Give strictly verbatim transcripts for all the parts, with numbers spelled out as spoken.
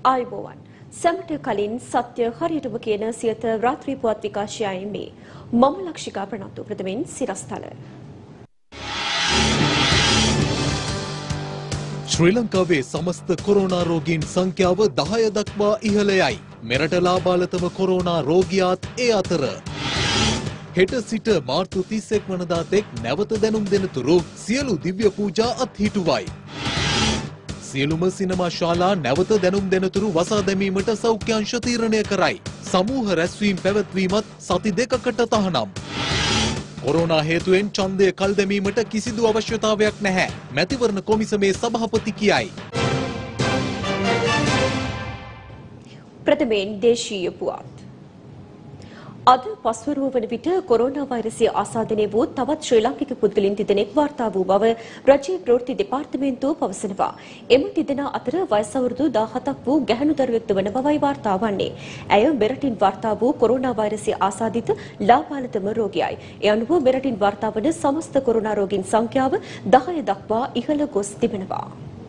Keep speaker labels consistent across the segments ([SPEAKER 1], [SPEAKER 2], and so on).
[SPEAKER 1] ආයුබෝවන්. සමට කලින් සත්‍ය හරියටම කියන සියත රාත්‍රී පුවත් විකාශයයි මේ. මම ලක්ෂිකා ප්‍රනාන්දු ප්‍රථමයෙන් සිරස්තල.
[SPEAKER 2] ශ්‍රී ලංකාවේ සමස්ත කොරෝනා රෝගීන් සංඛ්‍යාව දහය දක්වා ඉහළයයි. මෙරට ලාබාලතම කොරෝනා රෝගියාත් ඒ අතර. හෙට සිට මාර්තු තිස්එක වනදා තෙක් නැවත දැනුම් දෙනතුරු සියලු දිව්‍ය පූජා අත්හිටුවයි. සියලුම සිනමා ශාලා නැවත දැනුම් දෙනතුරු වසා දැමීමට සෞඛ්‍යංශ තීරණය කරයි. සමූහ රැස්වීම් පැවැත්වීමත් සති දෙකකට තහනම්. කොරෝනා හේතුවෙන් ඡන්දය කල් දැමීමට කිසිදු අවශ්‍යතාවයක් නැහැ. මැතිවරණ කොමිසමේ සභාපති කියයි.
[SPEAKER 1] ප්‍රථමයෙන් දේශීය පුවත්. අද පස්වරුව වන විට කොරෝනා වෛරසය ආසාදනය වූ තවත් ශ්‍රී ලාංකික පුද්ගලයන් තිදෙනෙක් වාර්තා වූ බව රජයේ ප්‍රවෘත්ති දෙපාර්තමේන්තුව පවසනවා. එම තිදෙනා අතර වයස අවුරුදු දහහතක් වූ ගැහැණු දරුවෙක්ද වන බවයි වාර්තා වන්නේ. ඇය මෙරටින් වාර්තා වූ කොරෝනා වෛරසය ආසාදිත ලාබාලතම රෝගියයි. ඒ අනුව මෙරටින් වාර්තා වන සමස්ත කොරෝනා රෝගීන් සංඛ්‍යාව දහය දක්වා ඉහළ ගොස් තිබෙනවා.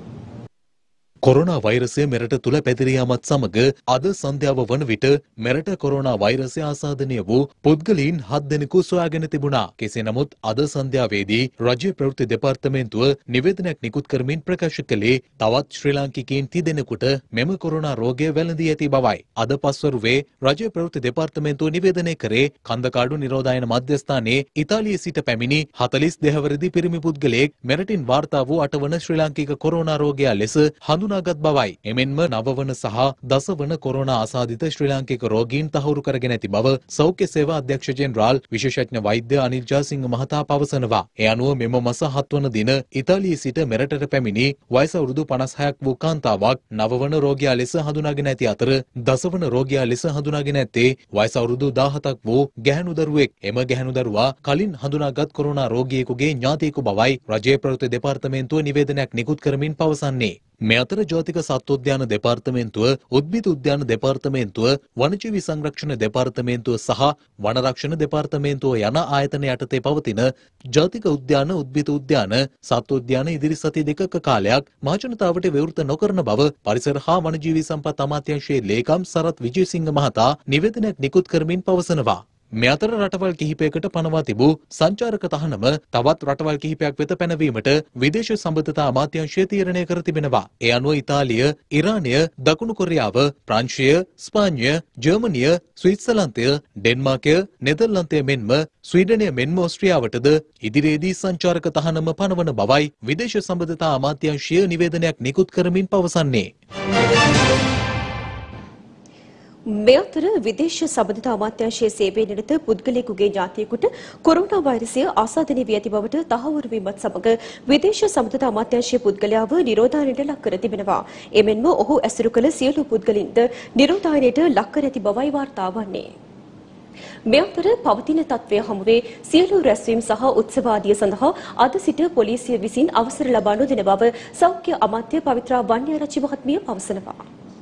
[SPEAKER 2] කොරෝනා වෛරසය මෙරට තුළ පැතිරී යාමත් සමග අද සන්ධ්‍යාව වන විට මෙරට කොරෝනා වෛරසය ආසාදනය වූ පුද්ගලයන් හත් දෙනෙකු සොයාගෙන තිබුණා. කෙසේ නමුත් අද සන්ධ්‍යාවේදී රජයේ ප්‍රවෘත්ති දෙපාර්තමේන්තුව නිවේදනයක් නිකුත් කරමින් ප්‍රකාශ කළේ තවත් ශ්‍රී ලාංකිකයන් තිදෙනෙකුට මෙම කොරෝනා රෝගය වැළඳී ඇති බවයි. අද පස්වරුවේ රජයේ ප්‍රවෘත්ති දෙපාර්තමේන්තුව නිවේදනය කරේ කන්දකාඩු නිරෝධායන මධ්‍යස්ථානයේ ඉතාලියේ සිට පැමිණි හතළිස් දෙකවරදි පිරිමි පුද්ගලයෙක් මෙරටින් වාර්තා වූ අටවන ශ්‍රී ලාංකික කොරෝනා රෝගියා ලෙස හඳුනා ගත් බවයි. එමෙන්ම නවවන සහ දසවන කොරෝනා ආසාදිත ශ්‍රී ලාංකික රෝගීන් තහවුරු කරගෙන ඇති බව සෞඛ්‍ය සේවා අධ්‍යක්ෂ ජෙනරාල් විශේෂඥ වෛද්‍ය අනිල් ජයසිංහ මහතා පවසනවා. ඒ අනුව මෙම මස හත්වන දින ඉතාලියේ සිට මෙරටට පැමිණි වයස අවුරුදු පනස් හයක් වූ කාන්තාවක් නවවන රෝගියා ලෙස හඳුනාගෙන ඇති අතර දසවන රෝගියා ලෙස හඳුනාගෙන ඇත්තේ වයස අවුරුදු දහහතක් වූ ගැහැණු දරුවෙක්. එම ගැහැණු දරුවා කලින් හඳුනාගත් කොරෝනා රෝගියෙකුගේ ඥාතියෙකු බවයි රජයේ ප්‍රවෘත්ති දෙපාර්තමේන්තුව නිවේදනයක් නිකුත් කරමින් පවසන්නේ. මේ අතර ජාතික සත්වෝද්‍යාන දෙපාර්තමේන්තුව, උද්භිද උද්‍යාන දෙපාර්තමේන්තුව, වනජීවි සංරක්ෂණ දෙපාර්තමේන්තුව සහ වනරක්ෂණ දෙපාර්තමේන්තුව යන ආයතන යටතේ පවතින ජාතික උද්‍යාන, උද්භිද උද්‍යාන, සත්වෝද්‍යාන ඉදිරි සති දෙකක කාලයක් මහජනතාවට විවෘත නොකරන බව පරිසර හා වනජීවි සම්පත් අමාත්‍යාංශයේ ලේකම් සරත් විජේසිංහ මහතා නිවේදනයක් නිකුත් කරමින් පවසනවා. මේ අතර රටවල් කිහිපයකට පනවා තිබූ සංචාරක තහනම තවත් රටවල් කිහිපයක් වෙත පැනවීමට විදේශ සම්බන්ධතා අමාත්‍යාංශය තීරණය කර තිබෙනවා. ඒ අනුව ඉතාලිය, ඉරානය, දකුණු කොරියාව, ප්‍රංශය, ස්පාඤ්ඤය, ජර්මනිය, ස්විට්සර්ලන්තය, ඩෙන්මාර්කය, නෙදර්ලන්තය මෙන්ම ස්වීඩනය මෙන්ම ඕස්ට්‍රියාවටද ඉදිරියේදී සංචාරක තහනම පනවන බවයි විදේශ සම්බන්ධතා අමාත්‍යාංශය නිවේදනයක් නිකුත් කරමින් පවසන්නේ.
[SPEAKER 1] මේ අතර විදේශ සම්බන්ධතා අමාත්‍යාංශයේ සේවයේ නිරත පුද්ගලයෙකුගේ ඥාතියෙකුට කොරෝනා වෛරසය ආසාදනය වී ඇති බවට තහවුරු වීමත් සමග විදේශ සම්බන්ධතා අමාත්‍යාංශයේ පුද්ගලයාව නිරෝධායනයට ලක් කර තිබෙනවා. එමෙන්ම ඔහු ඇසුරු කළ සියලු පුද්ගලින්ද නිරෝධායනයට ලක් කර ඇති බවයි වාර්තා වන්නේ. මේ අතර පවතින තත්ත්වය හමුවේ සියලු රැස්වීම් සහ උත්සව ආදිය සඳහා අද සිට පොලිසිය විසින් අවසර ලබා නොදෙන බව සෞඛ්‍ය අමාත්‍ය පවිත්‍රා වන්නියාරච්චි මහත්මිය පවසනවා.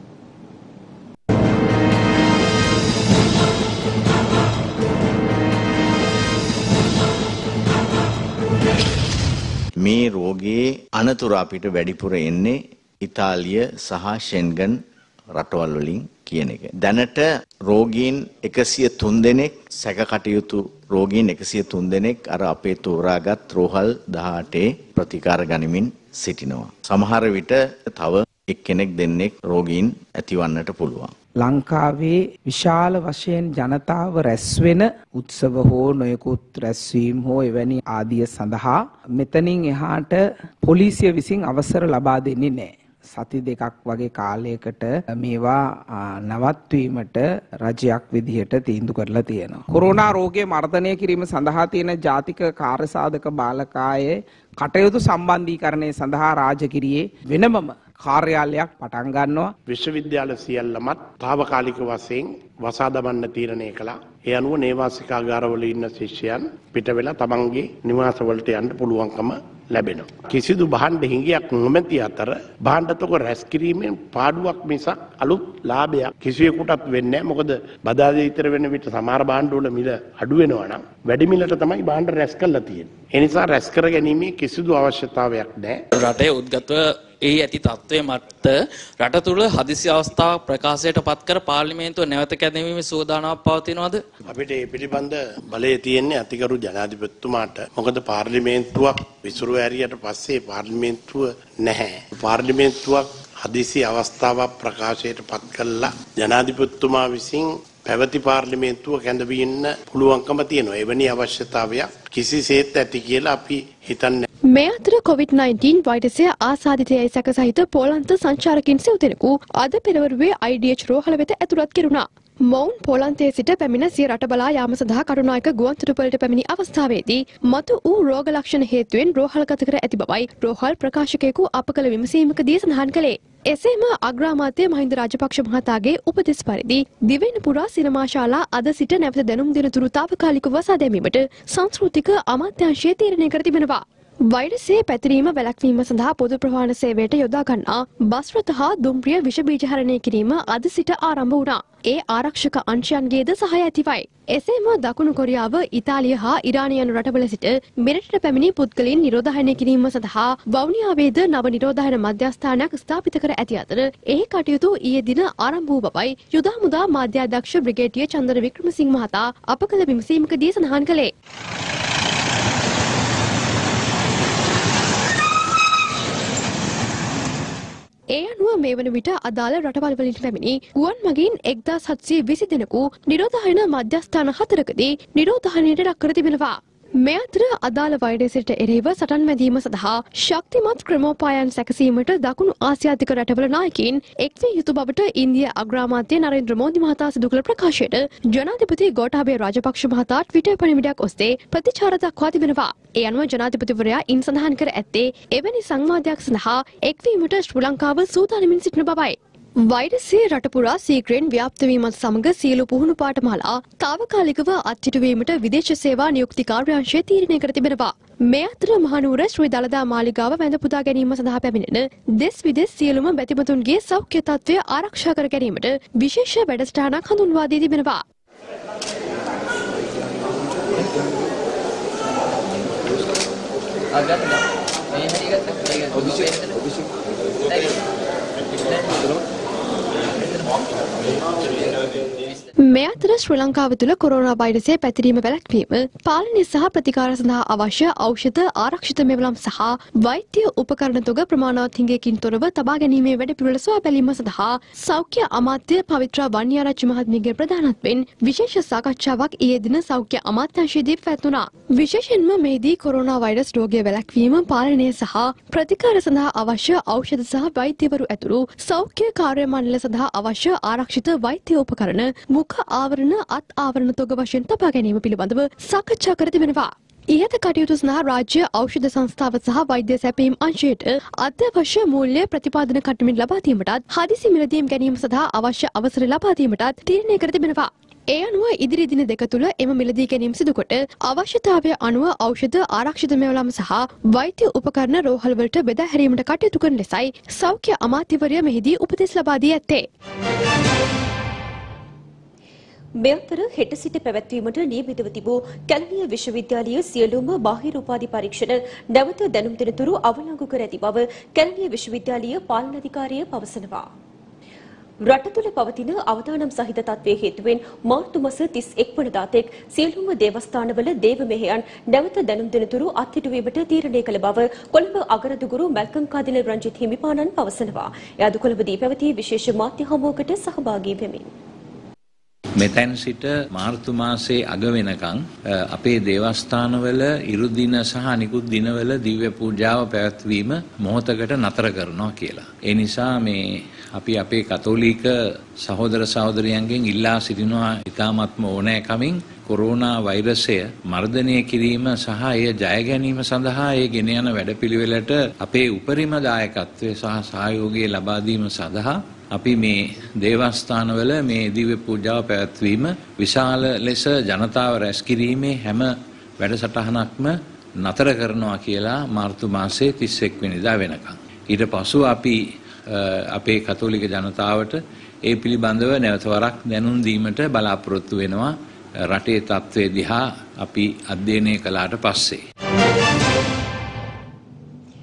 [SPEAKER 3] මේ රෝගයේ අනතුරු අපිට වැඩිපුර එන්නේ ඉතාලිය සහ ෂෙන්ගන් රටවල් වලින් කියන එක. දැනට රෝගීන් එකසිය තුන් දෙනෙක් සැක කටයුතු රෝගීන් එකසිය තුන් දෙනෙක් අර අපේ තෝරාගත් රෝහල් දහඅටේ ප්‍රතිකාර ගනිමින් සිටිනවා. සමහර විට තව එක්කෙනෙක් දෙන්නෙක් රෝගීන් ඇතිවන්නට පුළුවන්.
[SPEAKER 4] ලංකාවේ විශාල වශයෙන් ජනතාව රැස්වෙන උත්සව හෝ නොයෙකුත් රැස්වීම් හෝ එවැනි ආදිය සඳහා මෙතනින් එහාට පොලිසිය විසින් අවසර ලබා දෙන්නේ නැහැ. සති දෙකක් වගේ කාලයකට මේවා නවත්වීමට රජයක් විදිහට තීන්දුව කරලා තියෙනවා. කොරෝනා රෝගය මර්ධනය කිරීම සඳහා තියෙන ජාතික කාර්යසාධක බාලකායේ කටයුතු සම්බන්ධීකරණය සඳහා රාජගිරියේ වෙනමම කාර්යාලයක් පටන් ගන්නවා.
[SPEAKER 5] විශ්වවිද්‍යාල සියල්ලමත් තාවකාලික වශයෙන් වසා දමන්න තීරණය කළා. ඒ අනුව නේවාසිකාගාරවල ඉන්න ශිෂ්‍යයන් පිට වෙලා තමන්ගේ නිවාසවලට යන්න පුළුවන්කම ලැබෙනවා. කිසිදු භාණ්ඩ හිඟයක් නොමැති අතර භාණ්ඩතක රැස් කිරීමෙන් පාඩුවක් මිසක් අලුත් ලාභයක් කිසියෙකුටත් වෙන්නේ නැහැ. මොකද බදාදේ ඉතර වෙන විට සමහර භාණ්ඩ වල මිල අඩු වෙනවා නම් වැඩි මිලට තමයි භාණ්ඩ රැස් කරලා තියෙන්නේ. ඒ නිසා රැස් කර ගැනීමේ කිසිදු අවශ්‍යතාවයක් නැහැ.
[SPEAKER 6] රටේ උද්ගතව එහි ඇති තත්ත්වය මත රට තුළ හදිසි අවස්ථාවක් ප්‍රකාශයට පත් කර පාර්ලිමේන්තුව නැවත කැඳවීමේ සූදානමක් පවතිනවද?
[SPEAKER 5] අපිට මේ පිළිබඳ බලය තියෙන්නේ අතිගරු ජනාධිපතිතුමාට. මොකද පාර්ලිමේන්තුවක් විසුරු ඇරියට පස්සේ පාර්ලිමේන්තුව නැහැ. පාර්ලිමේන්තුවක් හදිසි අවස්ථාවක් ප්‍රකාශයට පත් කළා ජනාධිපතිතුමා විසින් පැවති පාර්ලිමේන්තුව කැඳවින්න පුළුවන්කම තියෙනවා. එවැනි අවශ්‍යතාවයක් කිසිසේත් ඇති කියලා අපි හිතන්නේ.
[SPEAKER 7] මේ අතර කොවිඩ් නයින්ටීන් වෛරසය ආසාදිතයයි සැක සහිත පෝලන්ත සංචාරකින් සිව් දෙනෙකු අද පෙරවරුවේ ආයි ඩී එච් රෝහල වෙත ඇතුළත් කෙරුණා. මොවුන් පෝලන්තයේ සිට පැමිණ සිය රට බලා යාම සඳහා කටුනායක ගුවන්තොටුපළට පැමිණි අවස්ථාවේදී මතු වූ රෝග ලක්ෂණ හේතුවෙන් රෝහල්ගත කර ඇති බවයි රෝහල් ප්‍රකාශකයෙකු අප කළ විමසීමකදී සඳහන් කළේ. එසේම අග්‍රාමාත්‍ය මහින්ද රාජපක්ෂ මහතාගේ උපදෙස් පරිදි දිවයින පුරා සිනමා ශාලා අද සිට නැවත දැනුම් දෙනතුරු තාවකාලිකව වසා දැමීමට සංස්කෘතික අමාත්‍යාංශය තීරණය කර තිබෙනවා. වෛරසයේ පැතිරීම වැළැක්වීම සඳහා පොදු ප්‍රවාහන සේවයට යොදා ගන්නා බස් රථ හා දුම්රිය විෂ බීජ හරණය කිරීම අද සිට ආරම්භ වුණා. ඒ ආරක්ෂක අංශයන්ගේද සහාය ඇතිවයි. එසේම දකුණු කොරියාව, ඉතාලිය හා ඉරානය යන රටවල සිට මෙරටට පැමිණි පුද්ගලයන් නිරෝධායනය කිරීම සඳහා වවුනියාවේද නව නිරෝධායන මධ්‍යස්ථානයක් ස්ථාපිත කර ඇති අතර එහි කටයුතු ඊයේ දින ආරම්භ වූ බවයි යුද හමුදා මාධ්‍යාධ්‍යක්ෂ බ්‍රිගේඩියර් චන්දර වික්‍රමසිංහ මහතා අප කළ විමසීමකදී සඳහන් කළේ. ඒ අනුව මේ වන විට අදාළ රටවල් වලින් පැමිණි ගුවන් මගින් එක්දාස් හත්සිය විසි දෙනෙකු නිරෝධායන මධ්‍යස්ථාන හතරකදී නිරෝධායනයට ලක් කර තිබෙනවා. මේ අතර අදාළ වෛරසයට එරෙහිව සටන් වැදීම සඳහා ශක්තිමත් ක්‍රමෝපායන් සැකසීමට දකුණු ආසියාතික රටවල නායකයින් එක්විය යුතු බවට ඉන්දිය අග්‍රාමාත්‍ය නරේන්ද්‍ර මෝදි මහතා සිදු කළ ප්‍රකාශයට ජනාධිපති ගෝඨාභය රාජපක්ෂ මහතා ට්විටර් පණිවිඩයක් ඔස්සේ ප්‍රතිචාර දක්වා තිබෙනවා. ඒ අනුව ජනාධිපතිවරයා ඉන් සඳහන් කර ඇත්තේ එවැනි සංවාදයක් සඳහා එක්වීමට ශ්‍රී ලංකාව සූදානමින් සිටින බවයි. වෛරසය රට පුරා සීඝ්‍රයෙන් ව්‍යාප්ත වීමත් සමග සියලු පුහුණු පාඨමාලා තාවකාලිකව අත්හිටුවීමට විදේශ සේවා නියුක්ති කාර්යාංශය තීරණය කර තිබෙනවා. මේ අතර මහනුවර ශ්‍රී දළදා මාලිගාව වැඳ පුදා ගැනීම සඳහා පැමිණෙන දෙස් විදෙස් සියලුම බැතිමතුන්ගේ සෞඛ්‍ය තත්ත්වය ආරක්ෂා කර ගැනීමට විශේෂ වැඩසටහනක් හඳුන්වා දී තිබෙනවා. මේ අතර ශ්‍රී ලංකාව තුළ කොරෝනා වෛරසය පැතිරීම වැළැක්වීම, පාලනය සහ ප්‍රතිකාර සඳහා අවශ්‍ය ඖෂධ, ආරක්ෂිත මෙවලම් සහ වෛද්‍ය උපකරණ තොග ප්‍රමාණවත් හිඟයකින් තොරව තබා ගැනීමේ වැඩපිළිවෙළ සොයා බැලීම සඳහා සෞඛ්‍ය අමාත්‍ය පවිත්‍රා වන්නියාරච්චි මහත්මියගේ ප්‍රධානත්වයෙන් විශේෂ සාකච්ඡාවක් ඊයේ දින සෞඛ්‍ය අමාත්‍යාංශයේදී පැවැත්වුණා. විශේෂයෙන්ම මෙහිදී කොරෝනා වෛරස් රෝගය වැළැක්වීම, පාලනය සහ ප්‍රතිකාර සඳහා අවශ්‍ය ඖෂධ සහ වෛද්‍යවරු ඇතුළු සෞඛ්‍ය කාර්ය මණ්ඩල සඳහා අවශ්‍ය ආරක්ෂිත වෛද්‍ය උපකරණ, මුඛ ආවරණ, අත් ආවරණ තොග වශයෙන් තබා ගැනීම පිළිබඳව සාකච්ඡා කර තිබෙනවා. ඉහත කටයුතු සඳහා රාජ්‍ය ඖෂධ සංස්ථාව සහ වෛද්‍ය සැපයීම් අංශයට අත්‍යවශ්‍ය මූල්‍ය ප්‍රතිපාදන කටයුතු ලබා දීමටත්, හදිසි මිලදීම් ගැනීම සඳහා අවශ්‍ය අවසර ලබා දීමටත් තීරණය කර තිබෙනවා. ඒ අනුව ඉදිරි දින දෙක තුළ එම මිලදී ගැනීම සිදුකොට අවශ්‍යතාවය අනුව ඖෂධ, ආරක්ෂිත මෙවලම් සහ වෛද්‍ය උපකරණ රෝහල්වලට බෙදා හැරීමට කටයුතු කරන ලෙසයි සෞඛ්‍ය අමාත්‍යවරය මෙහිදී උපදෙස් ලබා දී ඇත්තේ.
[SPEAKER 1] මේ අතර හෙට සිට පැවැත්වීමට නියමිතව තිබූ කැලණිය විශ්වවිද්‍යාලයේ සියලුම බාහිර උපාධි පරීක්ෂණ නැවත දැනුම් දෙනතුරු අවලංගු කර ඇති බව කැලණිය විශ්වවිද්‍යාලීය පාලන අධිකාරිය පවසනවා. රට තුළ පවතින අවදානම් සහිත තත්ත්වයේ හේතුවෙන් මාර්තු මාස තිස් එක් වනදා තෙක් සියලුම දේවස්ථානවල දේව මෙහෙයන් නැවත දැනුම් දෙනතුරු අත්හිටුවීමට තීරණය කළ බව කොළඹ අගරදුගුරු මැල්කම් කාදින රංජිත් හිමිපාණන් පවසනවා. එය කොළඹදී පැවති විශේෂ මාධ්‍ය හමුවකට සහභාගී වෙමින්
[SPEAKER 8] මෙතැන් සිට මාර්තු මාසයේ අග වෙනකන් අපේ දේවස්ථානවල ඉරුදින සහ අනිකුත් දිනවල දිව්‍ය පූජාව පැවැත්වීම මොහොතකට නතර කරනවා කියලා. ඒ නිසා මේ අපි අපේ කතෝලික සහෝදර සහෝදරියන්ගෙන් ඉල්ලා සිටිනවා ඉතාමත්ම ඕනෑකමින් කොරෝනා වෛරසය මර්ධනය කිරීම සහ එය ජය ගැනීම සඳහා ඒ ගෙන යන වැඩපිළිවෙලට අපේ උපරිම දායකත්වය සහ සහයෝගය ලබා දීම සඳහා අපි මේ දේවස්ථානවල මේ දිව්‍ය පූජාව පැවැත්වීම විශාල ලෙස ජනතාව රැස් කිරීමේ හැම වැඩසටහනක්ම නතර කරනවා කියලා මාර්තු මාසයේ තිස් එක් වෙනිදා වෙනකන්. ඊට පසු අපි අපේ කතෝලික ජනතාවට ඒ පිළිබඳව නැවත වරක් දැනුම් දීමට බලාපොරොත්තු වෙනවා රටේ තත්ත්වය දිහා අපි අධ්‍යයනය කළාට පස්සේ.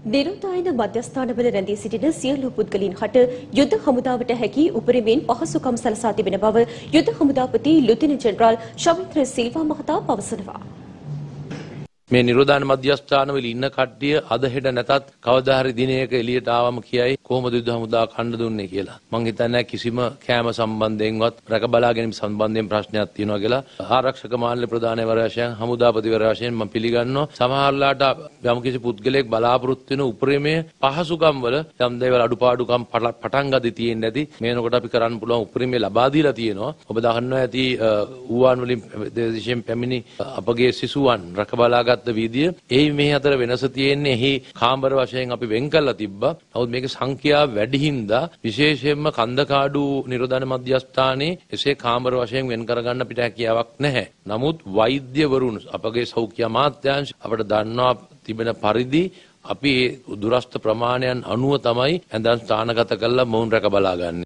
[SPEAKER 1] නිරෝධායන මධ්‍යස්ථානවල රැඳී සිටින සියලු පුද්ගලයන් හට යුද හමුදාවට හැකි උපරිමයෙන් පහසුකම් සලසා තිබෙන බව යුද හමුදාපති ලුතිනන්ට් ජෙනරාල් ශවින්ද්‍ර සිල්වා මහතා පවසනවා.
[SPEAKER 9] මේ නිරෝධායන මධ්‍යස්ථානවල ඉන්න කට්ටිය අද හෙට නැතත් කවදා හරි දිනයක එළියට ආවම කියයි කොහොමද යුද හමුදා කණ්ඩ දුන්නේ කියලා. මං හිතන්නේ කිසිම කෑම සම්බන්ධයෙන්වත් රැක බලා ගැනීම සම්බන්ධයෙන් ප්‍රශ්නයක් තියෙනවා කියලා ආරක්ෂක මාන්‍ය ප්‍රධානවරයා වශයෙන් හමුදාපතිවරයා වශයෙන් මම පිළිගන්නවා. සමහරලාට යම්කිසි පුද්ගලයෙක් බලාපොරොත්තු වෙන උපරිමයේ පහසුකම් වල යම් දේවල් අඩුපාඩුකම් පටන් ගදී තියෙන්නේ නැති මේනකොට අපි කරන්න පුළුවන් උපරිමයේ ලබා දීලා තියෙනවා. ඔබ දන්නවා ඇති ඌවන් වලින් දේශයෙන් පැමිණි අපගේ සිසුවන් රැක බලා විදිය ඒ මේ අතර වෙනස තියෙන්නේ එහි කාමර වශයෙන් අපි වෙන් කරලා තිබ්බා. නමුත් මේකේ සංඛ්‍යාව වැඩි හින්දා විශේෂයෙන්ම කන්දකාඩු නිරෝධායන මධ්‍යස්ථානයේ එසේ කාමර වශයෙන් වෙන් කරගන්න අපිට හැකියාවක් නැහැ. නමුත් වෛද්‍යවරුන් අපගේ සෞඛ්‍ය අමාත්‍යාංශ අපිට දන්වා තිබෙන පරිදි අපි දුරස්ත ප්‍රමාණයන් අනුව තමයි ඇඳන් ස්ථානගත කරලා මොවුන් රැක බලාගන්නේ.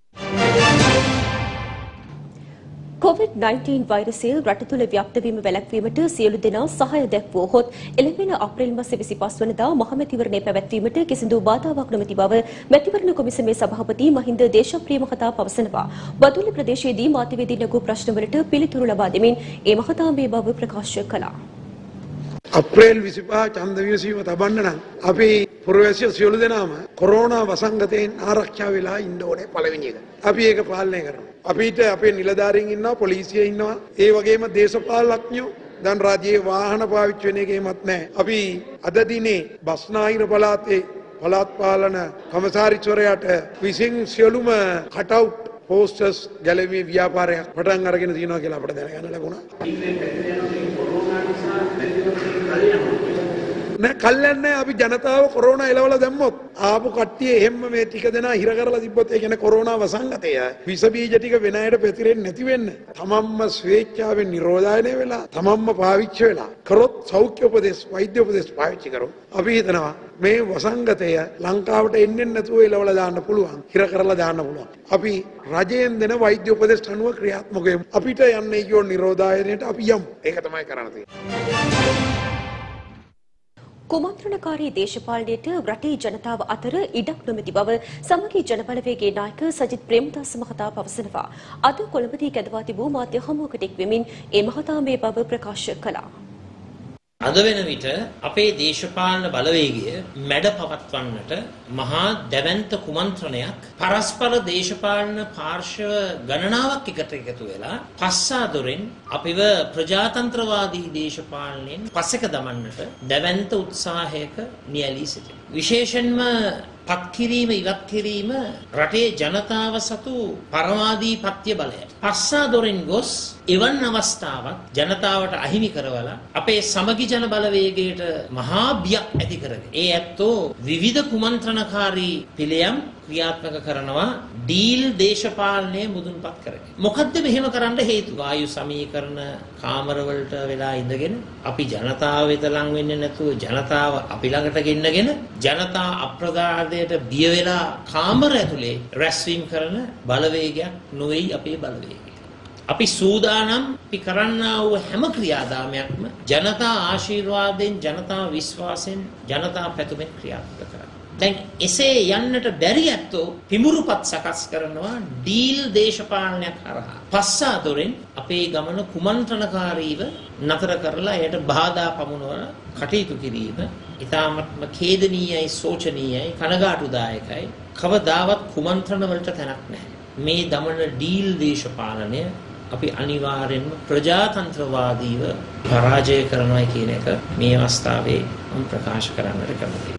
[SPEAKER 1] කොවිඩ් නයින්ටීන් වෛරසය රට තුළ ව්‍යාප්ත වීම වැළැක්වීමට සියලු දෙනා සහාය දැක්වුවහොත් එළඹෙන අප්‍රේල් මාස විසිපස් වනදා මහමැතිවරණය පැවැත්වීමට කිසිදු බාධාවක් නොමැති බව මැතිවරණ කොමිසමේ සභාපති මහින්ද දේශප්‍රිය මහතා පවසනවා. බදුල්ල ප්‍රදේශයේදී මාධ්‍යවේදීන් නගු ප්‍රශ්නවලට පිළිතුරු ලබා දෙමින් ඒ මහතා මේ බව ප්‍රකාශ කළා.
[SPEAKER 10] අප්‍රේල් විසිපහ ඡන්ද විමසීම තබන්න නම් අපි පුරවැසියෝ සියලු දෙනාම කොරෝනා වසංගතයෙන් ආරක්ෂා වෙලා ඉන්න ඕනේ පළවෙනි එක. අපි ඒක පාලනය කරනවා. අපිට අපේ නිලධාරීන් ඉන්නවා, පොලිසිය ඉන්නවා, ඒ වගේම දේශපාලනඥයෝ දැන් රාජ්‍යයේ වාහන පාවිච්චි වෙන එකේමත් නැහැ. අපි අද දිනේ බස්නාහිර පළාතේ පළාත් පාලන කමසාරිස්වරයාට විසින් සියලුම කටවුට් පෝස්ටර්ස් ගැලවීමේ ව්‍යාපාරයක් පටන් අරගෙන තියෙනවා කියලා අපිට දැනගන්න ලැබුණා. නෑ කල්යන්නේ අපි ජනතාව කොරෝනා එලවලා දැම්මොත් ආපු කට්ටිය එහෙම්ම මේ ටික දෙනා හිර කරලා තිබ්බොත් ඒ කියන්නේ කොරෝනා වසංගතය විස බීජ ටික වෙන අයට පැතිරෙන්නේ නැති වෙන්න තමන්ම ස්වේච්ඡාවෙන් නිරෝධායනය වෙලා තමන්ම පාවිච්චි වෙලා කරොත් සෞඛ්‍ය උපදෙස් වෛද්‍ය උපදෙස් පාවිච්චි කරොත් අපි හිතනවා මේ වසංගතය ලංකාවට එන්නේ නැතුව එලවලා දාන්න පුළුවන් හිර කරලා දාන්න පුළුවන්. අපි රජයෙන් දෙන වෛද්‍ය උපදෙස් අනුව ක්‍රියාත්මක වෙමු. අපිට යන්නේ කියෝ නිරෝධායනයට අපි යමු. ඒක තමයි කරන්න තියෙන්නේ.
[SPEAKER 1] කුමන්ත්‍රණකාරී දේශපාලනයට රටේ ජනතාව අතර ඉඩක් නොමැති බව සමගී ජනබලවේගයේ නායක සජිත් ප්‍රේමදාස මහතා පවසනවා. අද කොළඹදී කැඳවා තිබූ මාධ්‍ය හමුවකට එක් වෙමින් ඒ මහතා මේ බව ප්‍රකාශ කළා.
[SPEAKER 11] අද වෙන විට අපේ දේශපාලන බලවේගය මැඩ පවත්වන්නට මහා දැවැන්ත කුමන්ත්‍රණයක් පරස්පර දේශපාලන පාර්ශව ගණනාවක් එකට එකතු වෙලා පස්සාදොරෙන් අපිව ප්‍රජාතන්ත්‍රවාදී දේශපාලනයෙන් පස්සෙක දමන්නට දැවැන්ත උත්සාහයක නියැලී සිටිනවා. විශේෂයෙන්ම පත් කිරීම ඉවත් කිරීම රටේ ජනතාව සතු පරමාධිපත්‍ය බලය. පස්සාදොරෙන් ගොස් එවන් අවස්ථාවක් ජනතාවට අහිමි කරවලා අපේ සමගි ජන බලවේගයට මහා බියක් ඇති කරගෙන ඒ ඇත්තෝ විවිධ කුමන්ත්‍රණකාරී පිළියම් ක්‍රියාත්මක කරනවා ඩීල් දේශපාලනයේ මුදුන්පත් කරගෙන. මොකද්ද මෙහෙම කරන්න හේතුව? වායු සමීකරණ කාමරවලට වෙලා ඉඳගෙන අපි ජනතාව වෙත ලං වෙන්නේ නැතුව ජනතාව අපි ළඟට ගෙන්නගෙන ජනතා අප්‍රදාදයට බිය වෙලා කාමර ඇතුලේ රැස්වීම කරන බලවේගයක් නොවේයි අපේ බලවේගය. අපි සූදානම් අපි කරන්නා වූ හැම ක්‍රියාදාමයක්ම ජනතා ආශිර්වාදයෙන් ජනතා විශ්වාසයෙන් ජනතා පැතුමෙන් ක්‍රියාත්මක කරනවා. දැන් එසේ යන්නට බැරි ඇත්තෝ පිමුරුපත් සකස් කරනවා ඩීල් දේශපාලනයක් හරහා. පස්සාදොරෙන් අපේ ගමන කුමන්ත්‍රණකාරීව නතර කරලා එයට බාධා පමුණවන කටයුතු කිරීම ඉතාමත්ම ඛේදනීයයි, සෝචනීයයි, කනගාටුදායකයි. කවදාවත් කුමන්ත්‍රණ වලට තැනක් නැහැ. මේ දමන ඩීල් දේශපාලනය අපි අනිවාර්යෙන්ම ප්‍රජාතන්ත්‍රවාදීව පරාජය කරනවා කියන එක මේ අවස්ථාවේ මම ප්‍රකාශ කරන්නට කැමතියි.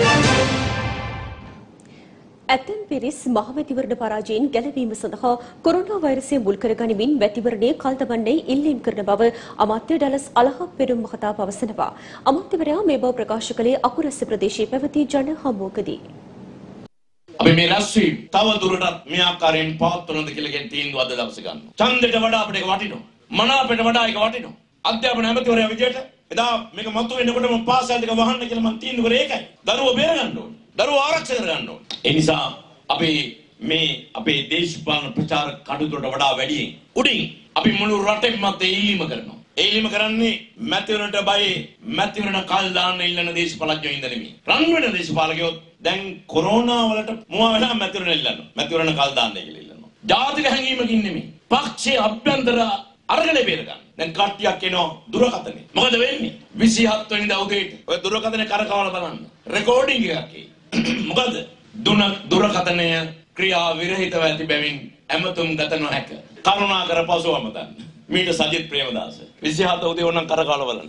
[SPEAKER 1] ඇතැම් පිරිස් මහමැතිවරණ පරාජයෙන් ගැලවීම සඳහා කොරෝනා වෛරසය මුල් කරගනිමින් මැතිවරණයේ කල්තබන්නේ ඉල්ලීම් කරන බව අමාත්‍ය ඩලස් අලහප්පෙරුම් මහතා පවසනවා. අමාත්‍යවරයා මේ බව ප්‍රකාශ කළේ අකුරැස්ස ප්‍රදේශයේ පැවති ජන හමුවකදී.
[SPEAKER 12] අපි මේ රැස්වීම තව දුරටත් මේ ආකාරයෙන් පවත්වනද කියලා කියන තීන්දුව අද දවසේ ගන්නවා. ඡන්දෙට වඩා අපිට ඒක වටිනවා. මනාපයට වඩා ඒක වටිනවා. අධ්‍යාපන ඇමතිවරයා විදියට එදා මේක මතු වෙනකොටම පාසල් දෙක වහන්න කියලා මම තීන්දුව කරේ ඒකයි. දරුවෝ බේර ගන්න ඕනේ. දරුවෝ ආරක්ෂා කර ගන්න ඕනේ. ඒ නිසා අපි මේ අපේ දේශපාලන ප්‍රචාර කටයුතුට වඩා වැඩියෙන් උඩින් අපි මුළු රටේම මත ඉල්ලීම කරනවා. ඒ ඉල්ලීම කරන්නේ මැතිවරණට බයි මැතිවරණ කල් දාන්න ඉල්ලන දේශපාලඥයෝ ඉඳ නෙමෙයි. රන් වෙන දේශපාලකයෝ දැන් කොරෝනා වලට මුවා වෙලා මැතිවරණ ඉල්ලනවා. මැතිවරණ කල් දාන්න කියලා ඉල්ලනවා. ජාතික හැඟීමකින් නෙමෙයි. පක්ෂයේ අභ්‍යන්තර අරගෙන බේර ගන්න. දැන් කට්ටියක් එනවා දුරකථනේ. මොකද වෙන්නේ? විසිහත් වෙනිදා උදේට ඔය දුරකථනේ කරකවලා බලන්න. රෙකෝඩින් එකක් ඒ. මොකද දුන දුරකථනය ක්‍රියා විරහිතව ඇති බැවින් ඇමතුම් ගත නොහැක. කරුණාකර පසුවම ගන්න. මීට සජිත් ප්‍රේමදාස විසිහත උදේ ඕනනම් කරකවලා බලන්න.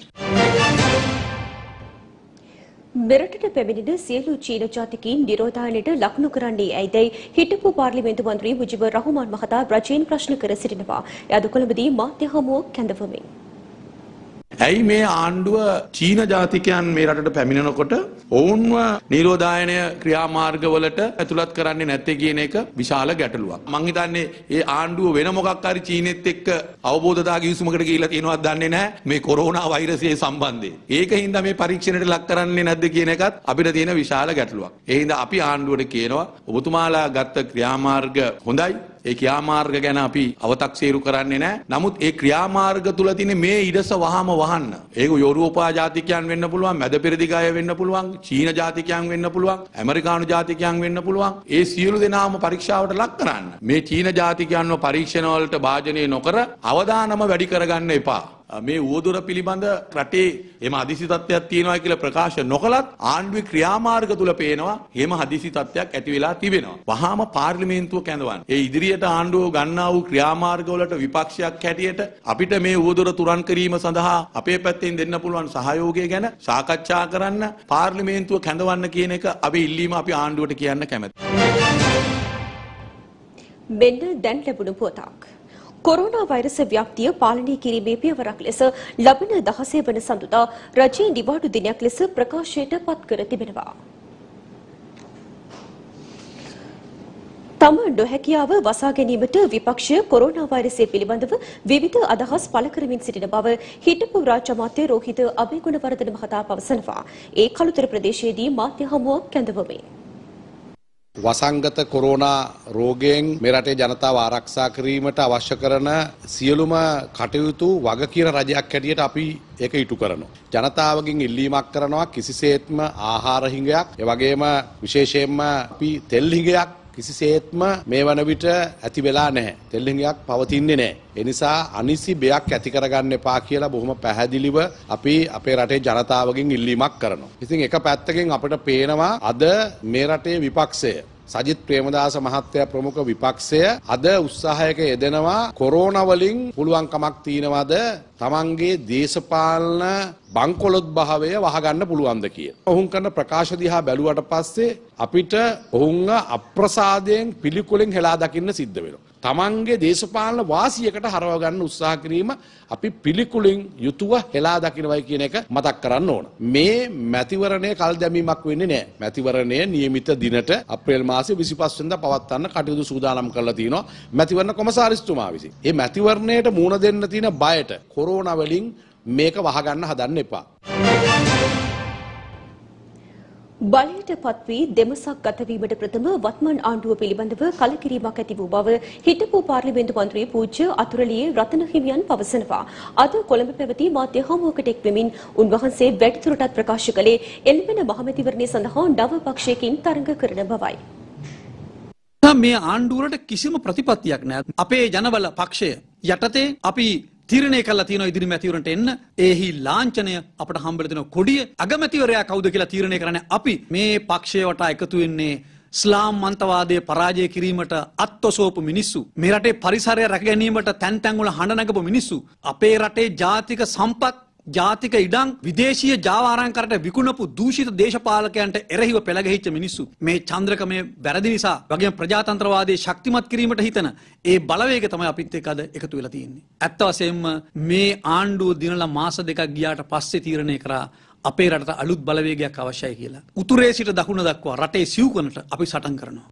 [SPEAKER 1] මෙරටට පැමිණෙන සියලු චීන ජාතිකයින් නිරෝධායනයට ලකුණු කරන්නේ ඇයිදයි හිටපු පාර්ලිමේන්තු මන්ත්‍රී මුජිබුර් රහමාන් මහතා රජයෙන් ප්‍රශ්න කර සිටිනවා. එය කොළඹදී මාධ්‍ය හමුවක් කැඳවමින්.
[SPEAKER 13] ඇයි මේ ආණ්ඩුව චීන ජාතිකයන් මේ රටට පැමිණෙනකොට ඔවුන්ව නිරෝධායනය ක්‍රියාමාර්ගවලට ඇතුළත් කරන්නේ නැත්තේ කියන එක විශාල ගැටලුවක්. මං හිතන්නේ ඒ ආණ්ඩුව වෙන මොකක් හරි චීනෙත් එක්ක අවබෝධතා කිවිසුමකට ගිහිල්ලා තියෙනවද දන්නේ නැහැ මේ කොරෝනා වෛරසයේ සම්බන්ධයෙන්. ඒකින්ද මේ පරීක්ෂණයට ලක් කරන්නේ නැද්ද කියන එකත් අපිට තියෙන විශාල ගැටලුවක්. ඒ හින්දා අපි ආණ්ඩුවට කියනවා ඔබතුමාලා ගත්ත ක්‍රියාමාර්ග හොඳයි. ඒ ක්‍රියාමාර්ග ගැන අපි අව탁සීරු කරන්නේ නැහැ. නමුත් ඒ ක්‍රියාමාර්ග තුල තියෙන මේ ඉඩස වහම වහන්න. ඒක යුරෝපා ජාතිකයන් වෙන්න පුළුවන්, මැද පෙරදිග අය වෙන්න පුළුවන්, චීන ජාතිකයන් වෙන්න පුළුවන්, ඇමරිකානු ජාතිකයන් වෙන්න පුළුවන්. ඒ සියලු දෙනාම පරීක්ෂාවට ලක් කරන්න. මේ චීන ජාතිකයන්ව පරීක්ෂණ වලට භාජනය නොකර අවදානම වැඩි කරගන්න එපා. මේ උවදුර පිළිබඳ රටේ එම හදිසි තත්ත්වයක් තියෙනවා කියලා ප්‍රකාශ නොකලත් ආණ්ඩුවේ ක්‍රියාමාර්ග තුල පේනවා එම හදිසි තත්ත්වයක් ඇති වෙලා තිබෙනවා. වහාම පාර්ලිමේන්තුව කැඳවන්න. ඒ ඉදිරියට ආණ්ඩුව ගන්නා වූ ක්‍රියාමාර්ග වලට විපක්ෂයක් හැටියට අපිට මේ උවදුර තුරන් කිරීම සඳහා අපේ පැත්තෙන් දෙන්න පුළුවන් සහයෝගය ගැන සාකච්ඡා කරන්න පාර්ලිමේන්තුව කැඳවන්න කියන එක අපි ඉල්ලීම අපි ආණ්ඩුවට කියන්න කැමැතියි.
[SPEAKER 1] මෙන්න දැන් ලැබුණු පොතක්. කොරෝනා වෛරස ව්‍යාප්තිය පාලනය කිරීමේ පියවරක් ලෙස ලබන දහසේ වන සඳුදා රජයේ නිවාඩු දිනයක් ලෙස ප්‍රකාශයට පත් කර තිබෙනවා. තම නොහැකියාව වසා ගැනීමට විපක්ෂය කොරෝනා වෛරසය පිළිබඳව විවිධ අදහස් පළ කරමින් සිටින බව හිටපු රාජ්‍ය අමාත්‍ය රෝහිත අබේගුණවර්ධන මහතා පවසනවා. ඒ කළුතර ප්‍රදේශයේදී මාධ්‍ය හමුවක් කැඳවමින්
[SPEAKER 14] වසංගත කොරෝනා රෝගයෙන් මේ රටේ ජනතාව ආරක්ෂා කිරීමට අවශ්‍ය කරන සියලුම කටයුතු වගකීන රජයක් හැටියට අපි ඒක ඉටු කරනවා. ජනතාවගෙන් ඉල්ලීමක් කරනවා කිසිසේත්ම ආහාර හිඟයක්, ඒ වගේම විශේෂයෙන්ම අපි තෙල් හිඟයක් කිසිසේත්ම මේ වන විට ඇති වෙලා නැහැ. තෙල් හිඟයක් පවතින්නේ නැහැ. ඒ නිසා අනිසි බයක් ඇති කරගන්න එපා කියලා බොහොම පැහැදිලිව අපි අපේ රටේ ජනතාවගෙන් ඉල්ලීමක් කරනවා. ඉතින් එක පැත්තකින් අපිට පේනවා අද මේ රටේ විපක්ෂය සජිත් ප්‍රේමදාස මහත්තයා ප්‍රමුඛ විපක්ෂය අද උත්සාහයක යෙදෙනවා කොරෝනා වලින් පුළුවන් කමක් තියනවාද තමන්ගේ දේශපාලන බංකොලොත් භාවය වහගන්න පුළුවන්ද කියලා. ඔවුන් කරන ප්‍රකාශ දිහා බැලුවට පස්සේ අපිට ඔවුන්ව අප්‍රසාදයෙන් පිළිකුලෙන් හෙලා දකින්න සිද්ධ වෙනවා. තමන්ගේ දේශපාලන වාසියකට හරව ගන්න උත්සාහ කිරීම අපි පිළිකුලින් යුතුව හෙලා දකින්නවයි කියන එක මතක් කරන්න ඕන. මේ මැතිවරණය කල් දැමීමක් වෙන්නේ නැහැ. මැතිවරණය නියමිත දිනට අප්‍රේල් මාසයේ විසිපහ වෙනිදා පවත්වන්න කටයුතු සූදානම් කරලා තිනවා මැතිවරණ කොමසාරිස්තුමා විසින්. මේ මැතිවරණයට මුහුණ දෙන්න තියෙන බයට කොරෝනා වලින් මේක වහගන්න හදන්න එපා.
[SPEAKER 1] බලයට පත්වී දෙමසක් ගතවීමට ප්‍රථම වත්මන් ආණ්ඩුව පිළිබඳව කලකිරීමක් ඇති වූ බව හිටපු පාර්ලිමේන්තු මන්ත්‍රී පූජ්‍ය අතුරලියේ රතන හිමියන් පවසනවා. අද කොළඹ පැවති මාධ්‍ය හමුවකට එක් වෙමින් උන්වහන්සේ වැඩිදුරටත් ප්‍රකාශ කළේ එල්බෙන මහමැතිවරණය සඳහා නව පක්ෂයකින් තරඟ කරන බවයි.
[SPEAKER 15] මේ ආණ්ඩුවලට කිසිම ප්‍රතිපත්තියක් නැහැ. අපේ ජනබල පක්ෂය යටතේ අපි තීරණය කළා තියෙනවා ඉදිරි මැතිවරණට එන්න. ඒහි ලාංඡනය අපට හම්බෙලා තියෙන කොඩිය අගමැතිවරයා කවුද කියලා තීරණය කරන්නේ අපි. මේ පක්ෂය වටා එකතු වෙන්නේ ඉස්ලාම් මන්තවාදයේ පරාජය කිරීමට අත්ඔසවපු මිනිස්සු. මේ රටේ පරිසරය රැක ගැනීමට තැන් තැන් වල හඬ නගපු මිනිස්සු. අපේ රටේ ජාතික සම්පත් ජාතික ඉඩම් විදේශීය ජාවාරම්කරට විකුණපු දූෂිත දේශපාලකයන්ට එරෙහිව පෙළගැහිච්ච මිනිස්සු. මේ චන්ද්‍රකමේ වැරදි නිසා වගේම ප්‍රජාතන්ත්‍රවාදයේ ශක්තිමත් කිරීමට හිතන ඒ බලවේගය තමයි අපිත් එක්ක අද එකතු වෙලා තියෙන්නේ. ඇත්ත වශයෙන්ම මේ ආණ්ඩුව දිනලා මාස දෙකක් ගියාට පස්සේ තීරණය කරා අපේ රටට අලුත් බලවේගයක් අවශ්‍යයි කියලා. උතුරේ සිට දකුණ දක්වා රටේ සිව්කොනට අපි සටන් කරනවා.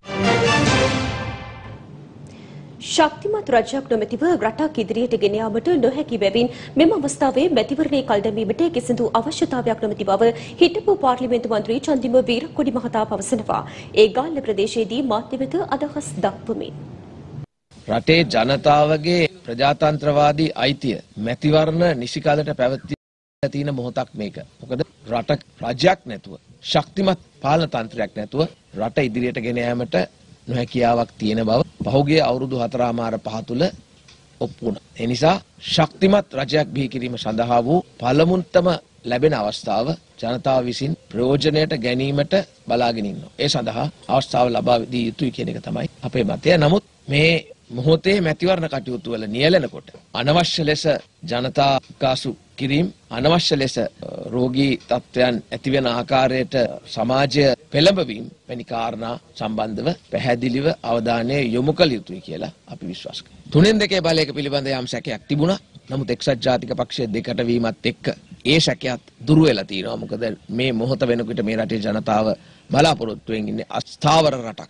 [SPEAKER 1] ශක්තිමත් රජයක් නොමැතිව රටක් ඉදිරියට ගෙන යාමට නොහැකි බැවින් මෙම අවස්ථාවේ මැතිවරණයේ කල් දැමීමට කිසිදු අවශ්‍යතාවයක් නොමැති බව හිටපු පාර්ලිමේන්තු මන්ත්‍රී චන්දිම වීරකොඩි මහතා පවසනවා. ඒ ගාල්ල ප්‍රදේශයේදී මාධ්‍ය වෙත අදහස් දක්වමින්
[SPEAKER 16] රටේ ජනතාවගේ ප්‍රජාතන්ත්‍රවාදී අයිතිය මැතිවරණ නිසිකාලට පැවැත්වී තියෙන මොහොතක් මේක. මොකද රට රජයක් නැතුව ශක්තිමත් පාලන තන්ත්‍රයක් නැතුව රට ඉදිරියට ගෙන යාමට නොහැකියාවක් තියෙන බව පහුගිය අවුරුදු හතරමාර පහ තුළ ඔප්පු වුණා. ඒ නිසා ශක්තිමත් රජයක් බිහි කිරීම සඳහා වූ පළමුවටම ලැබෙන අවස්ථාව ජනතාව විසින් ප්‍රයෝජනයට ගැනීමට බලාගෙන ඉන්නවා. ඒ සඳහා අවස්ථාව ලබා දී යුතුයි කියන එක තමයි අපේ මතය. නමුත් මේ මොහොතේ මැතිවරණ කටයුතු වල නියැලෙනකොට අනවශ්‍ය ලෙස ජනතා කාසු කිරීම, අනවශ්‍ය ලෙස රෝගී තත්ත්වයන් ඇතිවෙන ආකාරයට සමාජය පෙළඹවීම වැනි කාරණා සම්බන්ධව පැහැදිලිව අවධානය යොමු කළ යුතුයි කියලා අපි විශ්වාස කරනවා. තුනෙන් දෙකේ බලයක පිළිබඳ යම් සැකයක් තිබුණා. නමුත් එක්සත් ජාතික පක්ෂය දෙකට වීමත් එක්ක ඒ සැකයත් දුරු වෙලා තියෙනවා. මොකද මේ මොහොත වෙනකොට මේ රටේ ජනතාව බලාපොරොත්තුෙන් ඉන්නේ අස්ථාවර රටක්.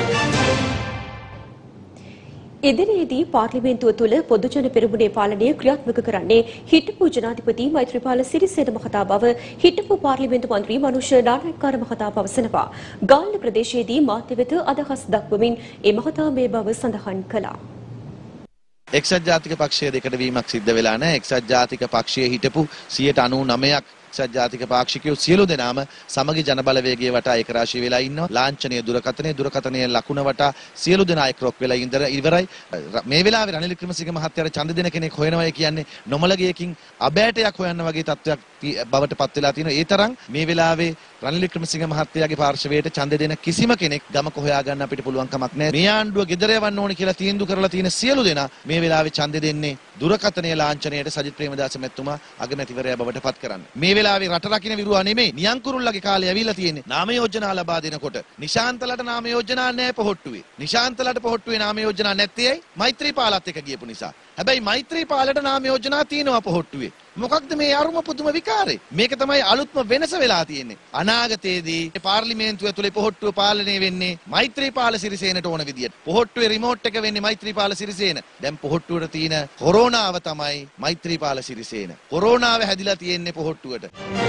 [SPEAKER 1] ඉදිරියේදී පාර්ලිමේන්තුව තුළ පොදුජන පෙරමුණේ පාලනය ක්‍රියාත්මක කරන්නේ හිටපු ජනාධිපති මෛත්‍රීපාල සිරිසේන මහතා බව හිටපු පාර්ලිමේන්තු මන්ත්‍රී මනුෂ්‍ය නානායක්කාර මහතා පවසනවා. ගාල්ල ප්‍රදේශයේදී මාධ්‍ය වෙත අදහස් දක්වමින් ඒ මහතා මේ බව සඳහන් කළා.
[SPEAKER 17] එක්සත් ජාතික පක්ෂය දෙකට වීමක් සිද්ධ වෙලා නැහැ. එක්සත් ජාතික පක්ෂයේ හිටපු සියයට අනූනවයක් එක්සත් ජාතික පාක්ෂිකයෝ සියලු දෙනාම සමගි ජනබලවේගයේ වටා ඒකරාශී වෙලා ඉන්නවා. ලාංඡනීය දුරකථනයේ දුරකථනයේ ලකුණ වටා සියලු දෙනා එක්රොක් වෙලා ඉඳලා ඉවරයි. මේ වෙලාවේ රනිල් වික්‍රමසිංහ මහත්තයාට ඡන්ද දෙන කෙනෙක් හොයනවා කියන්නේ නොමලගියකින් අබෑටයක් හොයන්න වගේ තත්ත්වයක් බවට පත් වෙලා තියෙනවා. ඒ තරම් මේ වෙලාවේ රනිල් වික්‍රමසිංහ මහත්තයාගේ පාර්ශවයට ඡන්ද දෙන කිසිම කෙනෙක් ගමක හොයා ගන්න අපිට පුළුවන් කමක් නැහැ. මේ ආණ්ඩුව ගෙදර යවන්න ඕනේ කියලා තීන්දුව කරලා තියෙන සියලු දෙනා මේ වෙලාවේ ඡන්ද දෙන්නේ දුරකථනයේ ලාංඡනයට සජිත් ප්‍රේමදාස මැතිතුමා අගමැතිවරයා බවට පත් කරන්න. මේ වෙලාවේ රට රකින්න විරුවා නෙමෙයි නියංකුරුල්ලගේ කාලේ ඇවිල්ලා තියෙන්නේ. නාම යෝජනා ලබා දෙනකොට නිශාන්තලට නාම යෝජනා නැහැ පොහොට්ටුවේ. නිශාන්තලට පොහොට්ටුවේ නාම යෝජනා නැත්තේ ඇයි? මෛත්‍රීපාලත් එක්ක ගියපු නිසා. හැබැයි මෛත්‍රීපාලට නාම යෝජනා තියෙනවා පොහොට්ටුවේ. මොකක්ද මේ අරුම පුදුම විකාරේ? මේක තමයි අලුත්ම වෙනස වෙලා තියෙන්නේ. අනාගතයේදී පාර්ලිමේන්තුව ඇතුලේ පොහොට්ටුව පාලනය වෙන්නේ මෛත්‍රීපාල සිරිසේනට ඕන විදියට. පොහොට්ටුවේ රිමෝට් එක වෙන්නේ මෛත්‍රීපාල සිරිසේන. දැන් පොහොට්ටුවට තියෙන කොරෝනාව තමයි මෛත්‍රීපාල සිරිසේන. කොරෝනාව හැදිලා තියෙන්නේ පොහොට්ටුවට.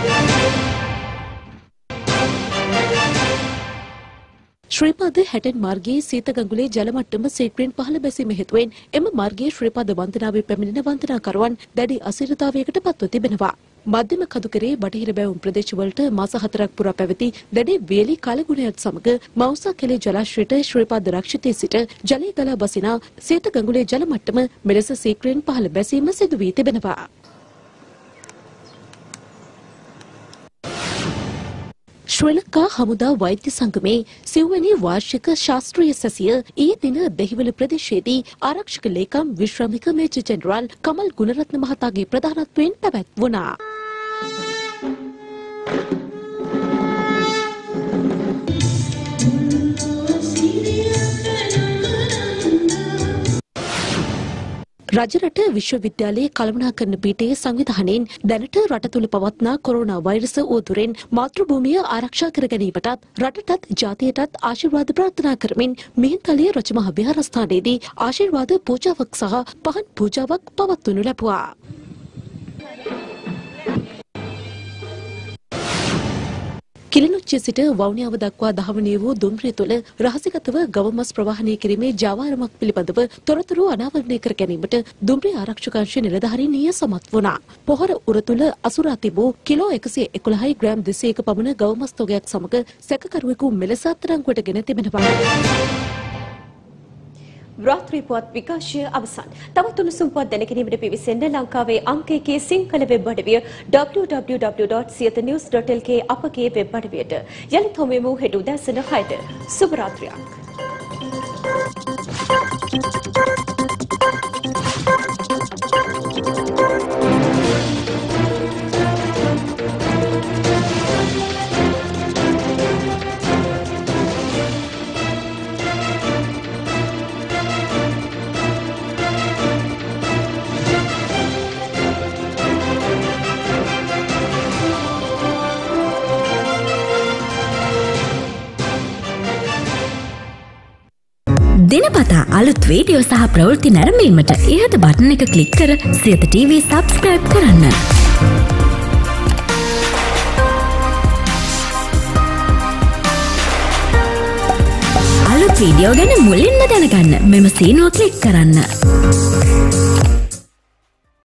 [SPEAKER 18] ශ්‍රීපද හැටන් මාර්ගයේ සීතගඟුලේ ජල මට්ටම සීක්‍රෙන් පහළ බැසීම හේතුවෙන් එම මාර්ගයේ ශ්‍රීපද වන්දනාවේ පැමිණෙන වන්දනාකරුවන් දැඩි අසීරුතාවයකට පත්ව තිබෙනවා. මධ්‍යම කඳුකරේ බටහිර බැවුම් ප්‍රදේශවලට මාස හතරක් පුරා පැවති දැඩි වේලි කලගුණයත් සමග මවුසා කෙලේ ජලාශයට ශ්‍රීපද රක්ෂිතයේ සිට ජලය ගලා බසිනා සීතගඟුලේ ජල මට්ටම මෙලෙස සීක්‍රෙන් පහළ බැසීම සිදු වී තිබෙනවා. ශ්‍රී ලංකා හමුදා වෛද්‍ය සංගමේ සිව්වැනි වාර්ෂික ශාස්ත්‍රීය සැසිය ඊයේ දින දෙහිවල ප්‍රදේශයේදී ආරක්ෂක ලේකම් විශ්‍රාමික මේජර් ජෙනරාල් කමල් ගුණරත්න මහතාගේ ප්‍රධානත්වයෙන් පැවැත්වුණා. රජරට විශ්වවිද්‍යාලයේ කළමනාකරණ පීඨයේ සංවිධානයෙන් දැනට රට තුළ පවත්නා කොරෝනා වෛරස උවදුරෙන් මාතෘභූමිය ආරක්ෂා කර ගැනීමටත් රටටත් ජාතියටත් ආශිර්වාද ප්‍රාර්ථනා කරමින් මිහින්තලේ රජමහ විහාරස්ථානයේදී ආශිර්වාද පූජාවක් සහ පහන් පූජාවක් පවත්වනු ලැබුවා. කිලිනොච්චිය සිට වවුනියාව දක්වා දහවනිය වූ දුම්රිය තුළ රහසිගතව ගවමස් ප්‍රවාහනය කිරීමේ ජාවාරමක් පිළිබඳව තොරතුරු අනාවරණය කර ගැනීමට දුම්රිය ආරක්ෂකාංශ නිලධාරීන් ඊයේ සමත් වුණා. පොහොර උර තුළ අසුරා තිබූ කිලෝ එකසිය එකොළහයි ග්‍රෑම් දෙසීයක පමණ ගවමස් තොගයක් සමග සැකකරුවෙකු මෙලෙස අත්අඩංගුවට ගෙන තිබෙනවා.
[SPEAKER 1] රාත්‍රී පුවත් විකාශය අවසන්. තවත් උණුසුම් පුවත් දැනගැනීමට පිවිසෙන්න ලංකාවේ අංක එකේ සිංහල වෙබ් අඩවිය double-u double-u double-u dot siyatha news dot l k අපගේ වෙබ් අඩවියට. යලිත් හමුවෙමු හෙට උදෑසන හයට. සුබ රාත්‍රියක්.
[SPEAKER 19] දිනපතා අලුත් වීඩියෝ සහ ප්‍රවෘත්ති නැරඹීමට ඉහත බටන් එක ක්ලික් කර සියත ටීවී සබ්ස්ක්‍රයිබ් කරන්න. අලුත් වීඩියෝ ගැන මුලින්ම දැනගන්න මෙම සීනුව ක්ලික් කරන්න.